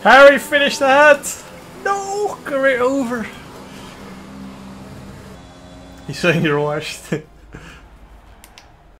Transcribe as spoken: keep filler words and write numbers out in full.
Harry finished ahead! No! Go right over! He's saying you're washed.